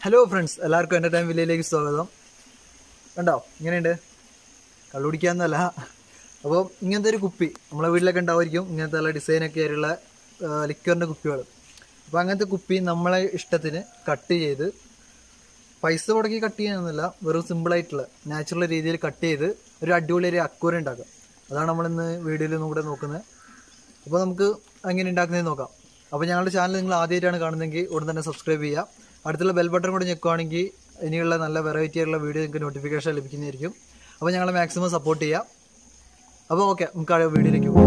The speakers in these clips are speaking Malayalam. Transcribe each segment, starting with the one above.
ഹലോ ഫ്രണ്ട്സ്, എല്ലാവർക്കും എൻ്റെ ടൈം വില്ലയിലേക്ക് സ്വാഗതം. കണ്ടോ ഇങ്ങനെയുണ്ട്, കള്ളുപിടിക്കാന്നല്ല. അപ്പോൾ ഇങ്ങനത്തെ ഒരു കുപ്പി നമ്മളെ വീട്ടിലൊക്കെ ഉണ്ടാവുമായിരിക്കും, ഇങ്ങനത്തെ നല്ല ഡിസൈനൊക്കെ ആയിട്ടുള്ള ലിക്വറിൻ്റെ കുപ്പികൾ. അപ്പോൾ അങ്ങനത്തെ കുപ്പി നമ്മളെ ഇഷ്ടത്തിന് കട്ട് ചെയ്ത്, പൈസ മുടക്കി കട്ട് ചെയ്യാനൊന്നുമില്ല, വെറും സിമ്പിളായിട്ടുള്ള നാച്ചുറൽ രീതിയിൽ കട്ട് ചെയ്ത് ഒരു അടിപൊളി ഒരു അക്വേറിയം ഉണ്ടാക്കാം. അതാണ് നമ്മളിന്ന് വീഡിയോയിൽ കൂടെ നോക്കുന്നത്. അപ്പോൾ നമുക്ക് എങ്ങനെ ഉണ്ടാക്കുന്നതെന്ന് നോക്കാം. അപ്പോൾ ഞങ്ങളുടെ ചാനൽ നിങ്ങൾ ആദ്യമായിട്ടാണ് കാണുന്നതെങ്കിൽ ഉടൻ തന്നെ സബ്സ്ക്രൈബ് ചെയ്യുക. അടുത്തുള്ള ബെൽ ബട്ടൺ കൂടി ഞെക്കുകയാണെങ്കിൽ ഇനിയുള്ള നല്ല വെറൈറ്റി ആയിട്ടുള്ള വീഡിയോ നിങ്ങൾക്ക് നോട്ടിഫിക്കേഷൻ ലഭിക്കുന്നതായിരിക്കും. അപ്പോൾ ഞങ്ങളെ മാക്സിമം സപ്പോർട്ട് ചെയ്യുക. അപ്പോൾ ഓക്കെ, നമുക്ക് ആ വീഡിയോയിലേക്ക് പോകാം.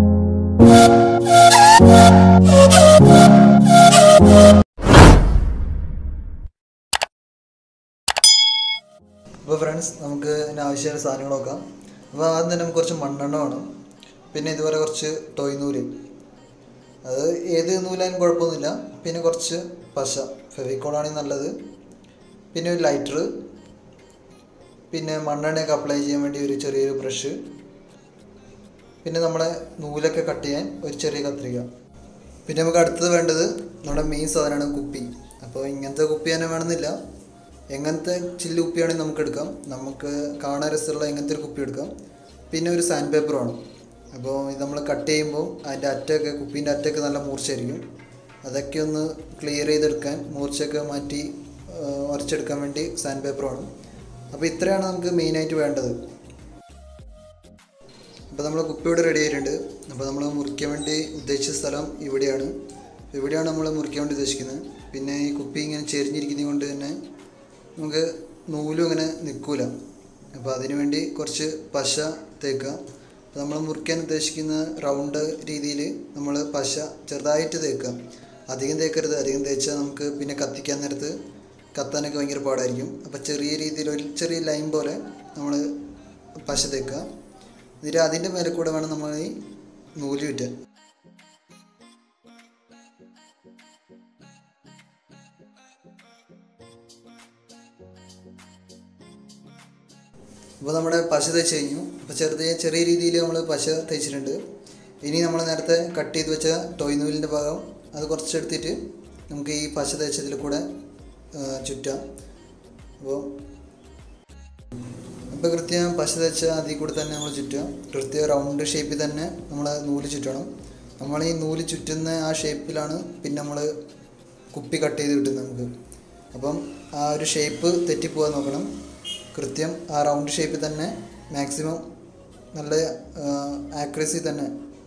അപ്പോൾ ഫ്രണ്ട്സ്, നമുക്ക് ഇതിന് ആവശ്യമായ സാധനങ്ങൾ നോക്കാം. അപ്പോൾ ആദ്യം തന്നെ നമുക്ക് കുറച്ച് മണ്ണെണ്ണ വേണം. പിന്നെ ഇതുപോലെ കുറച്ച് ടോയ് നൂല്, അത് ഏത് നൂലായാലും കുഴപ്പമൊന്നുമില്ല. പിന്നെ കുറച്ച് പശ, ഫെവിക്കോളാണെങ്കിൽ നല്ലത്. പിന്നെ ഒരു ലൈറ്റർ, പിന്നെ മണ്ണെണ്ണയൊക്കെ അപ്ലൈ ചെയ്യാൻ വേണ്ടി ഒരു ചെറിയൊരു ബ്രഷ്, പിന്നെ നമ്മളെ നൂലൊക്കെ കട്ട് ചെയ്യാൻ ഒരു ചെറിയ കത്രിക. പിന്നെ നമുക്ക് അടുത്തത് വേണ്ടത് നമ്മുടെ മെയിൻ സാധനമാണ് കുപ്പി. അപ്പോൾ ഇങ്ങനത്തെ കുപ്പി തന്നെ വേണമെന്നില്ല, എങ്ങനത്തെ ചില്ല് കുപ്പിയാണെങ്കിൽ നമുക്ക് എടുക്കാം. നമുക്ക് കാണാൻ രസമുള്ള എങ്ങനത്തെ ഒരു കുപ്പി എടുക്കാം. പിന്നെ ഒരു സാൻഡ് പേപ്പർ വേണം. അപ്പോൾ ഇത് നമ്മൾ കട്ട് ചെയ്യുമ്പോൾ അതിൻ്റെ അറ്റമൊക്കെ, കുപ്പീൻ്റെ അറ്റമൊക്കെ നല്ല മൂർച്ചയായിരിക്കും. അതൊക്കെ ഒന്ന് ക്ലിയർ ചെയ്തെടുക്കാൻ, മൂർച്ചയൊക്കെ മാറ്റി ഉരച്ചെടുക്കാൻ വേണ്ടി സാൻഡ് പേപ്പർ വേണം. അപ്പോൾ ഇത്രയാണ് നമുക്ക് മെയിനായിട്ട് വേണ്ടത്. അപ്പോൾ നമ്മൾ കുപ്പിയോടെ റെഡി ആയിട്ടുണ്ട്. അപ്പോൾ നമ്മൾ മുറിക്കാൻ വേണ്ടി ഉദ്ദേശിച്ച സ്ഥലം ഇവിടെയാണ് നമ്മൾ മുറിക്കാൻ വേണ്ടി ഉദ്ദേശിക്കുന്നത്. പിന്നെ ഈ കുപ്പി ഇങ്ങനെ ചെരിഞ്ഞിരിക്കുന്നത് കൊണ്ട് തന്നെ നമുക്ക് നൂലും അങ്ങനെ നിൽക്കില്ല. അപ്പോൾ അതിനു വേണ്ടി കുറച്ച് പശ തേക്കുക. അപ്പോൾ നമ്മൾ മുറിക്കാൻ ഉദ്ദേശിക്കുന്ന റൗണ്ട് രീതിയിൽ നമ്മൾ പശ ചെറുതായിട്ട് തേക്കുക. അധികം തേക്കരുത്, അധികം തേച്ചാൽ നമുക്ക് പിന്നെ കത്തിക്കാൻ നേരത്ത് കത്താനൊക്കെ ഭയങ്കര പാടായിരിക്കും. അപ്പോൾ ചെറിയ രീതിയിൽ ഒരു ചെറിയ ലൈൻ പോലെ നമ്മൾ പശ തേക്കുക. എന്നിട്ട് അതിൻ്റെ മേലെ കൂടെ വേണം നമ്മൾ ഈ നൂല് ചുറ്റാൻ. അപ്പോൾ നമ്മുടെ പശ തേച്ച് കഴിഞ്ഞു. അപ്പോൾ ചെറിയ രീതിയിൽ നമ്മൾ പശ തേച്ചിട്ടുണ്ട്. ഇനി നമ്മൾ നേരത്തെ കട്ട് ചെയ്ത് വെച്ച ടോയ് നൂലിൻ്റെ ഭാഗം അത് കുറച്ചെടുത്തിട്ട് നമുക്ക് ഈ പശ തേച്ചതിൽ കൂടെ ചുറ്റാം. അപ്പോൾ കൃത്യം പശ തേച്ച അതിൽ കൂടെ തന്നെ നമ്മൾ ചുറ്റുക. കൃത്യം റൗണ്ട് ഷേപ്പിൽ തന്നെ നമ്മൾ നൂല് ചുറ്റണം. നമ്മൾ ഈ നൂല് ചുറ്റുന്ന ആ ഷേപ്പിലാണ് പിന്നെ നമ്മൾ കുപ്പി കട്ട് ചെയ്ത് കിട്ടുന്നത് നമുക്ക്. അപ്പം ആ ഒരു ഷേപ്പ് തെറ്റിപ്പോകാൻ നോക്കണം. കൃത്യം ആ റൗണ്ട് ഷേപ്പിൽ തന്നെ മാക്സിമം നല്ല ആക്യുറസി തന്നെ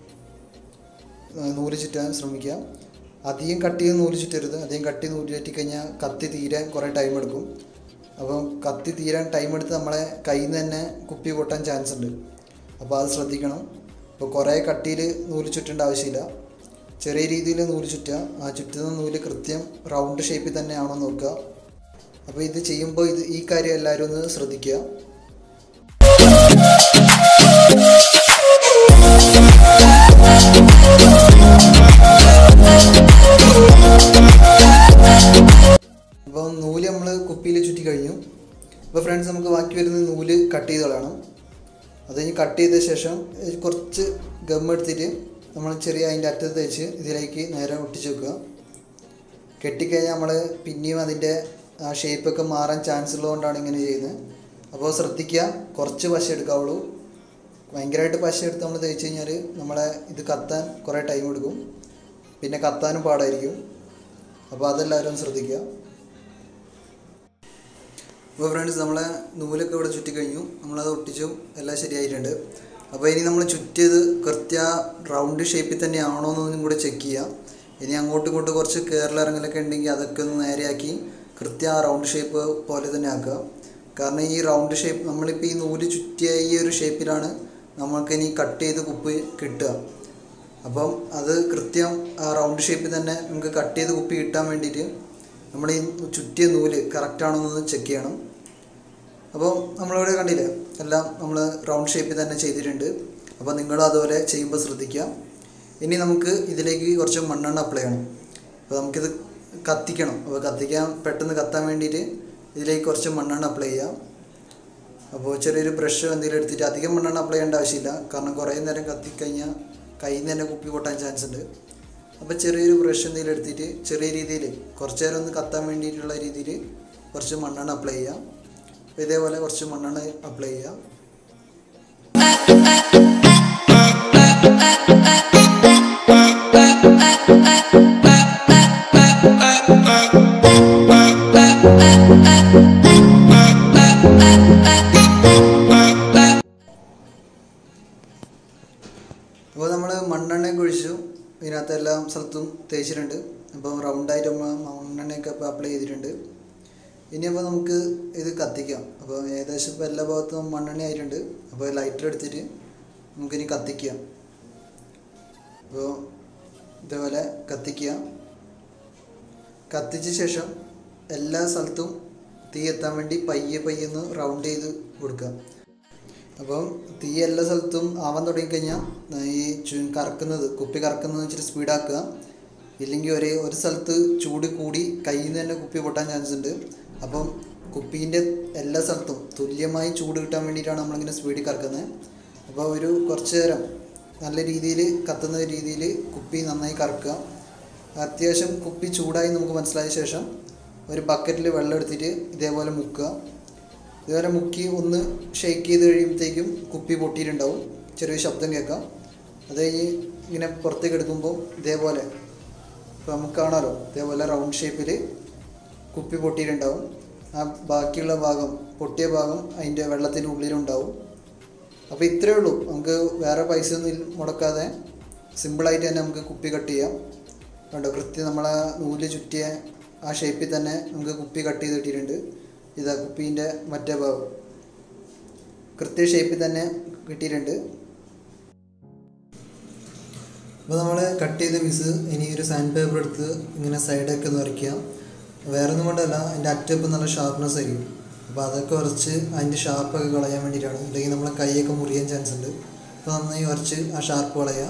നൂല് ചുറ്റാൻ ശ്രമിക്കുക. അധികം കട്ട് ചെയ്ത് നൂല് ചുറ്റരുത്. അധികം കട്ട് ചെയ്ത് നൂല് ചുറ്റിക്കഴിഞ്ഞാൽ കത്തി തീരാൻ കുറേ ടൈം എടുക്കും. അപ്പം കത്തി തീരാൻ ടൈം എടുത്ത് നമ്മളെ കയ്യിൽ നിന്ന് തന്നെ കുപ്പി പൊട്ടാൻ ചാൻസ് ഉണ്ട്. അപ്പോൾ അത് ശ്രദ്ധിക്കണം. അപ്പോൾ കുറേ കട്ടിയിൽ നൂല് ചുറ്റേണ്ട ആവശ്യമില്ല, ചെറിയ രീതിയിൽ നൂല് ചുറ്റുക. ആ ചുറ്റുന്ന നൂല് കൃത്യം റൗണ്ട് ഷേപ്പിൽ തന്നെയാണോ നോക്കുക. അപ്പോൾ ഇത് ചെയ്യുമ്പോൾ ഈ കാര്യം എല്ലാവരും ഒന്ന് ശ്രദ്ധിക്കുക. അപ്പോൾ നൂല് നമ്മൾ കുപ്പിയിൽ ചുറ്റി കഴിഞ്ഞു. അപ്പോൾ ഫ്രണ്ട്സ്, നമുക്ക് ബാക്കി വരുന്ന നൂല് കട്ട് ചെയ്ത് കളയണം. അത് കഴിഞ്ഞ് കട്ട് ചെയ്ത ശേഷം കുറച്ച് ഗം എടുത്തിട്ട് നമ്മൾ ചെറിയ അതിൻ്റെ അറ്റത്ത് വെച്ച് ഇതിലേക്ക് നേരെ ഒട്ടിച്ച് വെക്കുക. കെട്ടിക്കഴിഞ്ഞാൽ നമ്മൾ പിന്നെയും അതിൻ്റെ ആ ഷേപ്പൊക്കെ മാറാൻ ചാൻസ് ഉള്ളതുകൊണ്ടാണ് ഇങ്ങനെ ചെയ്യുന്നത്. അപ്പോൾ ശ്രദ്ധിക്കുക, കുറച്ച് പശ എടുക്കാവുള്ളൂ. ഭയങ്കരമായിട്ട് പശ എടുത്ത് നമ്മൾ തേച്ച് കഴിഞ്ഞാൽ നമ്മളെ ഇത് കത്താൻ കുറേ ടൈം എടുക്കും, പിന്നെ കത്താനും പാടായിരിക്കും. അപ്പോൾ അതെല്ലാവരും ശ്രദ്ധിക്കുക. അപ്പോൾ ഫ്രണ്ട്സ്, നമ്മളെ നൂലൊക്കെ ഇവിടെ ചുറ്റിക്കഴിഞ്ഞു. നമ്മളത് ഒട്ടിച്ചു, എല്ലാം ശരിയായിട്ടുണ്ട്. അപ്പോൾ ഇനി നമ്മൾ ചുറ്റിയത് കൃത്യ റൗണ്ട് ഷേപ്പിൽ തന്നെ ആണോ എന്നൊന്നും കൂടെ ചെക്ക് ചെയ്യുക. ഇനി അങ്ങോട്ടും ഇങ്ങോട്ടും കുറച്ച് കയറലിറങ്ങലൊക്കെ ഉണ്ടെങ്കിൽ അതൊക്കെ ഒന്ന് നേരെയാക്കി കൃത്യം ആ റൗണ്ട് ഷേപ്പ് പോലെ തന്നെ ആക്കുക. കാരണം ഈ റൗണ്ട് ഷേപ്പ് നമ്മളിപ്പോൾ ഈ നൂല് ചുറ്റിയ ഈ ഒരു ഷേപ്പിലാണ് നമ്മൾക്കിനി കട്ട് ചെയ്ത് കുപ്പി കിട്ടുക. അപ്പം അത് കൃത്യം ആ റൗണ്ട് ഷേപ്പിൽ തന്നെ നമുക്ക് കട്ട് ചെയ്ത് കുപ്പി കിട്ടാൻ വേണ്ടിയിട്ട് നമ്മൾ ഈ ചുറ്റിയ നൂല് കറക്റ്റാണോ എന്ന് ചെക്ക് ചെയ്യണം. അപ്പോൾ നമ്മളിവിടെ കണ്ടില്ലേ, എല്ലാം നമ്മൾ റൗണ്ട് ഷേപ്പിൽ തന്നെ ചെയ്തിട്ടുണ്ട്. അപ്പോൾ നിങ്ങളും അതുപോലെ ചെയ്യുമ്പോൾ ശ്രദ്ധിക്കുക. ഇനി നമുക്ക് ഇതിലേക്ക് കുറച്ച് മണ്ണെണ്ണ അപ്ലൈ ചെയ്യണം. അപ്പോൾ നമുക്കിത് കത്തിക്കണം. അപ്പോൾ പെട്ടെന്ന് കത്താൻ വേണ്ടിയിട്ട് ഇതിലേക്ക് കുറച്ച് മണ്ണെണ്ണ അപ്ലൈ ചെയ്യാം. അപ്പോൾ ചെറിയൊരു ബ്രഷ് എന്തെങ്കിലും എടുത്തിട്ട്, അധികം മണ്ണെണ്ണ അപ്ലൈ ചെയ്യേണ്ട ആവശ്യമില്ല, കാരണം കുറേ നേരം കത്തിക്കഴിഞ്ഞാൽ കയ്യിൽ നിന്ന് തന്നെ കുപ്പി പൊട്ടാൻ ചാൻസ് ഉണ്ട്. അപ്പോൾ ചെറിയൊരു ബ്രഷ് എന്തെങ്കിലും എടുത്തിട്ട് ചെറിയ രീതിയിൽ കുറച്ച് നേരം ഒന്ന് കത്താൻ വേണ്ടിയിട്ടുള്ള രീതിയിൽ കുറച്ച് മണ്ണെണ്ണ അപ്ലൈ ചെയ്യാം. അപ്പോൾ ഇതേപോലെ കുറച്ച് മണ്ണെണ്ണ അപ്ലൈ ചെയ്യാം. അപ്പോൾ നമ്മൾ മണ്ണെണ്ണയൊക്കെ ഒഴിച്ചു, ഇതിനകത്ത് എല്ലാ സ്ഥലത്തും തേച്ചിട്ടുണ്ട്. അപ്പോൾ റൗണ്ടായിട്ട് മണ്ണെണ്ണയൊക്കെ ഇപ്പോൾ അപ്ലൈ ചെയ്തിട്ടുണ്ട്. ഇനിയപ്പോൾ നമുക്ക് ഇത് കത്തിക്കാം. അപ്പോൾ ഏകദേശം ഇപ്പോൾ എല്ലാ ഭാഗത്തും മണ്ണെണ്ണ ആയിട്ടുണ്ട്. അപ്പോൾ ലൈറ്റർ എടുത്തിട്ട് നമുക്കിനി കത്തിക്കാം. അപ്പോൾ ഇതേപോലെ കത്തിക്കുക. കത്തിച്ച ശേഷം എല്ലാ സ്ഥലത്തും തീ എത്താൻ വേണ്ടി പയ്യെ ഒന്ന് റൗണ്ട് ചെയ്ത് കൊടുക്കുക. അപ്പം തീ എല്ലാ സ്ഥലത്തും ആവാൻ തുടങ്ങിക്കഴിഞ്ഞാൽ ഈ കുപ്പി കറക്കുന്നത് വെച്ചിട്ട് സ്പീഡാക്കുക. ഇല്ലെങ്കിൽ ഒരു സ്ഥലത്ത് ചൂട് കൂടി കയ്യിൽ നിന്ന് തന്നെ കുപ്പി പൊട്ടാൻ ചാൻസ് ഉണ്ട്. അപ്പം കുപ്പീൻ്റെ എല്ലാ സ്ഥലത്തും തുല്യമായി ചൂട് കിട്ടാൻ വേണ്ടിയിട്ടാണ് നമ്മളിങ്ങനെ സ്പീഡിൽ കറക്കുന്നത്. അപ്പോൾ കുറച്ച് നേരം നല്ല രീതിയിൽ കത്തുന്ന രീതിയിൽ കുപ്പി നന്നായി കറക്കുക. അത്യാവശ്യം കുപ്പി ചൂടായി നമുക്ക് മനസ്സിലായ ശേഷം ഒരു ബക്കറ്റിൽ വെള്ളം എടുത്തിട്ട് ഇതേപോലെ മുക്കുക. ഇതേപോലെ മുക്കി ഒന്ന് ഷെയ്ക്ക് ചെയ്ത് കഴിയുമ്പോഴത്തേക്കും കുപ്പി പൊട്ടിയിട്ടുണ്ടാവും. ചെറിയ ശബ്ദം കേൾക്കാം. അത് ഇങ്ങനെ പുറത്തേക്ക് എടുക്കുമ്പോൾ ഇതേപോലെ ഇപ്പോൾ നമുക്ക് കാണാമല്ലോ, ഇതേപോലെ റൗണ്ട് ഷേപ്പിൽ കുപ്പി പൊട്ടിയിട്ടുണ്ടാവും. ആ ബാക്കിയുള്ള ഭാഗം പൊട്ടിയ ഭാഗം അതിൻ്റെ വെള്ളത്തിൻ്റെ ഉള്ളിലുണ്ടാവും. അപ്പോൾ ഇത്രയേ ഉള്ളൂ. നമുക്ക് വേറെ പൈസ ഒന്നും മുടക്കാതെ സിമ്പിളായിട്ട് തന്നെ നമുക്ക് കുപ്പി കട്ട് ചെയ്യാം. കണ്ടോ, കൃത്യം നമ്മളെ നൂല് ചുറ്റിയ ആ ഷേപ്പിൽ തന്നെ നമുക്ക് കുപ്പി കട്ട് ചെയ്ത് കിട്ടിയിട്ടുണ്ട്. ഇതാ കുപ്പീൻ്റെ മറ്റേ ഭാഗം കൃത്യ ഷേപ്പിൽ തന്നെ കിട്ടിയിട്ടുണ്ട്. അപ്പോൾ നമ്മൾ കട്ട് ചെയ്ത പീസ് ഇനി ഒരു സാൻഡ് പേപ്പർ എടുത്ത് ഇങ്ങനെ സൈഡൊക്കെ ഒന്ന് വരയ്ക്കുക. വേറെ ഒന്നും കൊണ്ടല്ല, അതിൻ്റെ അറ്റപ്പം നല്ല ഷാർപ്നെസ് ആയിരിക്കും. അപ്പോൾ അതൊക്കെ ഉരച്ച് അതിൻ്റെ ഷാർപ്പൊക്കെ കളയാൻ വേണ്ടിയിട്ടാണ്. അല്ലെങ്കിൽ നമ്മളെ കൈയൊക്കെ മുറിയാൻ ചാൻസ് ഉണ്ട്. അപ്പോൾ നന്നായി ഉരച്ച് ആ ഷാർപ്പ് കളയുക.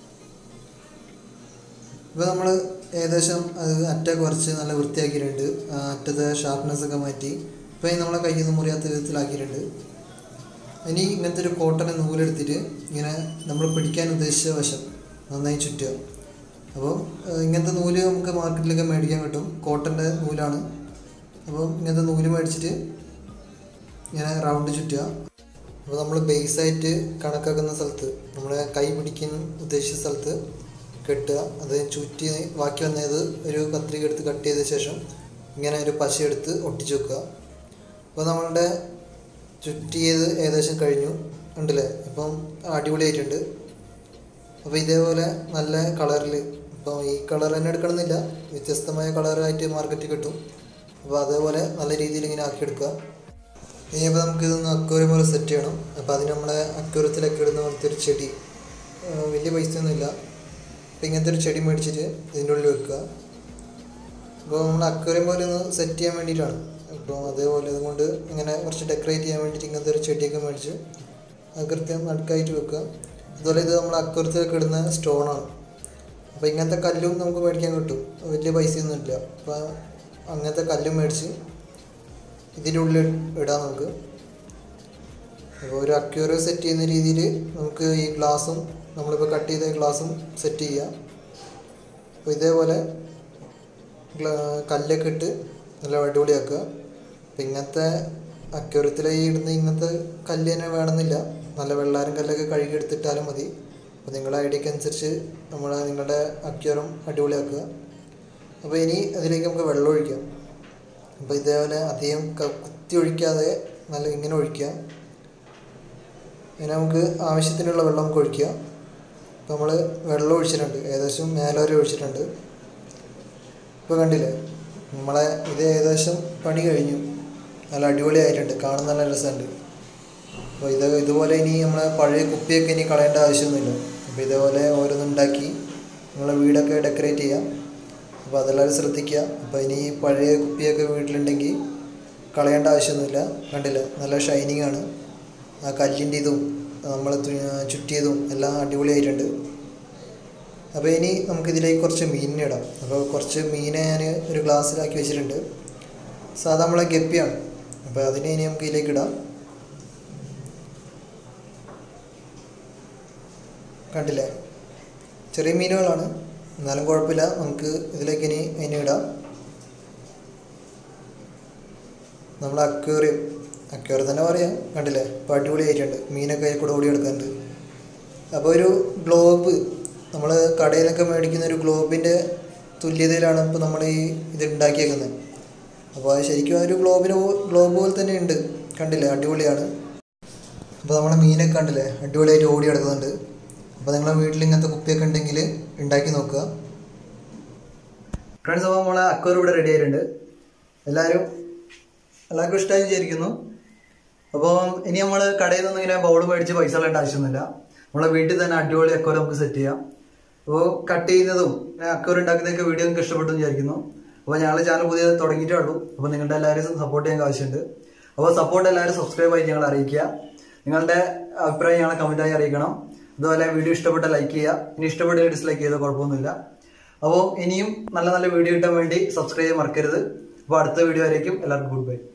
ഇപ്പോൾ നമ്മൾ ഏകദേശം അത് അറ്റൊക്കെ കുറച്ച് നല്ല വൃത്തിയാക്കിയിട്ടുണ്ട്. അറ്റത്തെ ഷാർപ്നെസ്സൊക്കെ മാറ്റി ഇപ്പോൾ നമ്മളെ കയ്യിൽ നിന്ന് മുറിയാത്ത വിധത്തിലാക്കിയിട്ടുണ്ട്. ഇനി ഇങ്ങനത്തെ ഒരു കോട്ടൺ നൂലെടുത്തിട്ട് ഇങ്ങനെ നമ്മൾ പിടിക്കാൻ ഉദ്ദേശിച്ച വശം നന്നായി ചുറ്റുക. അപ്പോൾ ഇങ്ങനത്തെ നൂല് നമുക്ക് മാർക്കറ്റിലൊക്കെ മേടിക്കാൻ കിട്ടും. കോട്ടൻ്റെ നൂലാണ്. അപ്പോൾ ഇങ്ങനത്തെ നൂല് മേടിച്ചിട്ട് ഇങ്ങനെ റൗണ്ട് ചുറ്റുക. അപ്പോൾ നമ്മൾ ബേസായിട്ട് കണക്കാക്കുന്ന സ്ഥലത്ത് നമ്മളെ കൈ പിടിക്കാൻ ഉദ്ദേശിച്ച സ്ഥലത്ത് കെട്ടുക. അത് ചുറ്റി ബാക്കി വന്നത് ഒരു കത്രിക എടുത്ത് കട്ട് ചെയ്ത ശേഷം ഇങ്ങനെ ഒരു പശ എടുത്ത് ഒട്ടിച്ച് വെക്കുക. അപ്പോൾ നമ്മളുടെ ചുറ്റിയത് ഏകദേശം കഴിഞ്ഞു ഉണ്ടല്ലേ. ഇപ്പം അടിപൊളിയായിട്ടുണ്ട്. അപ്പോൾ ഇതേപോലെ നല്ല കളറിൽ, ഇപ്പോൾ ഈ കളർ തന്നെ എടുക്കണമെന്നില്ല, വ്യത്യസ്തമായ കളറായിട്ട് മാർക്കറ്റിൽ കിട്ടും. അപ്പോൾ അതേപോലെ നല്ല രീതിയിൽ ഇങ്ങനെ ആക്കിയെടുക്കുക. ഇനിയിപ്പോൾ നമുക്കിതൊന്ന് അക്വേറിയം പോലെ സെറ്റ് ചെയ്യണം. അപ്പോൾ അതിന് നമ്മളെ അക്വേറിയത്തിലൊക്കെ ഇടുന്ന പോലത്തെ ഒരു ചെടി, വലിയ പൈസയൊന്നുമില്ല. അപ്പോൾ ഇങ്ങനത്തെ ഒരു ചെടി മേടിച്ചിട്ട് ഇതിൻ്റെ ഉള്ളിൽ വെക്കുക. അപ്പോൾ നമ്മൾ അക്വേറിയം പോലെ ഒന്ന് സെറ്റ് ചെയ്യാൻ വേണ്ടിയിട്ടാണ്. അപ്പോൾ അതേപോലെ അതുകൊണ്ട് ഇങ്ങനെ കുറച്ച് ഡെക്കറേറ്റ് ചെയ്യാൻ വേണ്ടിയിട്ട് ഇങ്ങനത്തെ ഒരു ചെടിയൊക്കെ മേടിച്ച് അത് കൃത്യം നടുക്കായിട്ട് വെക്കുക. അതുപോലെ ഇത് നമ്മൾ അക്വേറിയത്തിലൊക്കെ ഇടുന്ന സ്റ്റോണാണ്. അപ്പോൾ ഇങ്ങനത്തെ കല്ലും നമുക്ക് മേടിക്കാൻ കിട്ടും, വലിയ പൈസയൊന്നുമില്ല. അപ്പോൾ അങ്ങനത്തെ കല്ലും മേടിച്ച് ഇതിൻ്റെ ഉള്ളിൽ ഇടാം നമുക്ക്. അപ്പോൾ ഒരു അക്വേറിയം സെറ്റ് ചെയ്യുന്ന രീതിയിൽ നമുക്ക് ഈ ഗ്ലാസും നമ്മളിപ്പോൾ കട്ട് ചെയ്ത ഗ്ലാസും സെറ്റ് ചെയ്യാം. അപ്പോൾ ഇതേപോലെ കല്ലൊക്കെ ഇട്ട് നല്ല അടിപൊളിയാക്കുക. അപ്പോൾ ഇങ്ങനത്തെ അക്വേറിയത്തിൽ ഇടുന്ന ഇങ്ങനത്തെ കല്ല് തന്നെ വേണമെന്നില്ല, നല്ല വെള്ളാരം കല്ലൊക്കെ കഴുകിയെടുത്തിട്ടാലും മതി. അപ്പോൾ നിങ്ങളുടെ ഐഡിയക്ക് അനുസരിച്ച് നിങ്ങളുടെ അക്വേറിയം അടിപൊളിയാക്കുക. അപ്പോൾ ഇനി അതിലേക്ക് നമുക്ക് വെള്ളം ഒഴിക്കാം. അപ്പോൾ ഇതേപോലെ അധികം കുത്തി ഒഴിക്കാതെ നല്ല ഇങ്ങനെ ഒഴിക്കുക. ഇങ്ങനെ നമുക്ക് ആവശ്യത്തിനുള്ള വെള്ളം നമുക്ക് ഒഴിക്കുക. അപ്പോൾ നമ്മൾ വെള്ളം ഒഴിച്ചിട്ടുണ്ട്, ഏകദേശം മേലെ വരെ ഒഴിച്ചിട്ടുണ്ട്. ഇപ്പോൾ കണ്ടില്ലേ, നമ്മളെ ഇത് ഏകദേശം പണി കഴിഞ്ഞു. നല്ല അടിപൊളിയായിട്ടുണ്ട്, കാണാൻ നല്ല രസമുണ്ട്. അപ്പോൾ ഇതുപോലെ ഇനി നമ്മളെ പഴയ കുപ്പിയൊക്കെ ഇനി കളയേണ്ട ആവശ്യമൊന്നുമില്ല. അപ്പോൾ ഇതേപോലെ ഓരോന്നുണ്ടാക്കി നമ്മളെ വീടൊക്കെ ഡെക്കറേറ്റ് ചെയ്യാം. അപ്പോൾ അതെല്ലാവരും ശ്രദ്ധിക്കുക. അപ്പോൾ ഇനി പഴയ കുപ്പിയൊക്കെ വീട്ടിലുണ്ടെങ്കിൽ കളയേണ്ട ആവശ്യമൊന്നുമില്ല. കണ്ടില്ല, നല്ല ഷൈനിങ് ആണ്. ആ കല്ലിൻ്റെ ഇതും നമ്മൾ ചുറ്റിയതും എല്ലാം അടിപൊളിയായിട്ടുണ്ട്. അപ്പോൾ ഇനി നമുക്കിതിലേക്ക് കുറച്ച് മീനിനെ ഇടാം. അപ്പോൾ കുറച്ച് മീനെ ഞാൻ ഒരു ഗ്ലാസ്സിലാക്കി വെച്ചിട്ടുണ്ട്. സാധാ നമ്മളെ ഗപ്പിയാണ്. അപ്പോൾ അതിനെ ഇനി നമുക്ക് ഇതിലേക്ക് ഇടാം. കണ്ടില്ലേ, ചെറിയ മീനുകളാണ്. എന്നാലും കുഴപ്പമില്ല. നമുക്ക് ഇതിലേക്ക് ഇനി അതിനെ ഇടാം. നമ്മൾ അക്വേറിയം തന്നെ പറയാം. കണ്ടില്ലേ, ഇപ്പോൾ അടിപൊളിയായിട്ടുണ്ട്. മീനൊക്കെ അതിൽ കൂടെ ഓടി എടുക്കുന്നുണ്ട്. അപ്പോൾ ഒരു ഗ്ലോബ്, നമ്മൾ കടയിലൊക്കെ മേടിക്കുന്ന ഒരു ഗ്ലോബിൻ്റെ തുല്യതയിലാണ് ഇപ്പോൾ നമ്മൾ ഇത് ഉണ്ടാക്കിയേക്കുന്നത്. അപ്പോൾ അത് ശരിക്കും ഒരു ഗ്ലോബ് പോലെ തന്നെ ഉണ്ട്. കണ്ടില്ലേ, അടിപൊളിയാണ്. അപ്പോൾ നമ്മളെ മീനൊക്കെ കണ്ടില്ലേ, അടിപൊളിയായിട്ട് ഓടി കിടക്കുന്നുണ്ട്. അപ്പോൾ നിങ്ങളെ വീട്ടിൽ ഇങ്ങനത്തെ കുപ്പിയൊക്കെ ഉണ്ടെങ്കിൽ ഉണ്ടാക്കി നോക്കുക ഫ്രണ്ട്സ്. അപ്പോൾ നമ്മളെ അക്വേറിയം ഇവിടെ റെഡി ആയിട്ടുണ്ട്. എല്ലാവർക്കും ഇഷ്ടമായി വിചാരിക്കുന്നു. അപ്പോൾ ഇനി നമ്മൾ കടയിൽ നിന്നൊന്നും ഇങ്ങനെ ബൗൾ മേടിച്ച് പൈസ കളയേണ്ട ആവശ്യമൊന്നുമില്ല. നമ്മളെ വീട്ടിൽ തന്നെ അടിപൊളി അക്വേറിയം നമുക്ക് സെറ്റ് ചെയ്യാം. അപ്പോൾ കട്ട് ചെയ്യുന്നതും അക്വേറിയം ഉണ്ടാക്കുന്നതൊക്കെ വീഡിയോ നിങ്ങൾക്ക് ഇഷ്ടപ്പെട്ടു വിചാരിക്കുന്നു. അപ്പോൾ ഞങ്ങളുടെ ചാനൽ പുതിയ തുടങ്ങിയിട്ടേ ഉള്ളൂ. അപ്പോൾ നിങ്ങളുടെ എല്ലാവരും സപ്പോർട്ട് ചെയ്യാൻ ആവശ്യമുണ്ട്. അപ്പോൾ സപ്പോർട്ട് എല്ലാവരും സബ്സ്ക്രൈബ് ആയി ഞങ്ങൾ അറിയിക്കുക. നിങ്ങളുടെ അഭിപ്രായം ഞങ്ങളെ കമൻറ്റായി അറിയിക്കണം. അതുപോലെ വീഡിയോ ഇഷ്ടപ്പെട്ട ലൈക്ക് ചെയ്യുക. ഇനി ഇഷ്ടപ്പെട്ട ഡിസ്ലൈക്ക് ചെയ്താൽ കുഴപ്പമൊന്നുമില്ല. അപ്പോൾ ഇനിയും നല്ല നല്ല വീഡിയോ കിട്ടാൻ വേണ്ടി സബ്സ്ക്രൈബ് ചെയ്യാൻ മറക്കരുത്. അപ്പോൾ അടുത്ത വീഡിയോ ആയിരിക്കും. എല്ലാവർക്കും ഗുഡ് ബൈ.